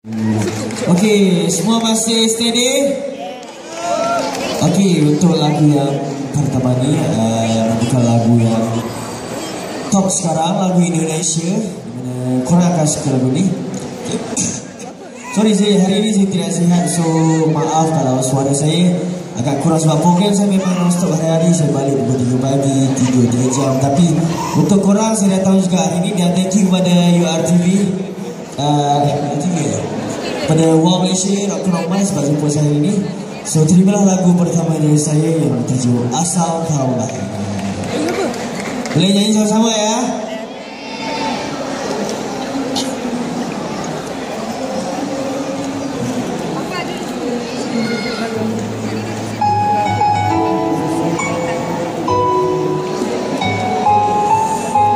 Okey, semua masih steady? Okey, untuk lagu yang pertama ni bukan lagu yang top sekarang, lagu Indonesia. Korang akan suka lagu ni. Sorry, hari ini saya tidak sihat, so maaf kalau suara saya agak kurang sebab program saya memang non-stop hari-hari. Saya balik pukul 3 pagi, tidur 3 jam. Tapi untuk korang saya datang juga hari ini, dan thank you kepada URTV, pada wlpn sebab jumpa saya hari ini. So terimalah lagu pertama dari saya yang bertajuk Asalkan. Boleh nyanyi sama-sama ya?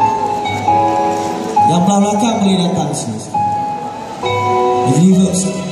Yang belakang boleh datang sini. Reverse.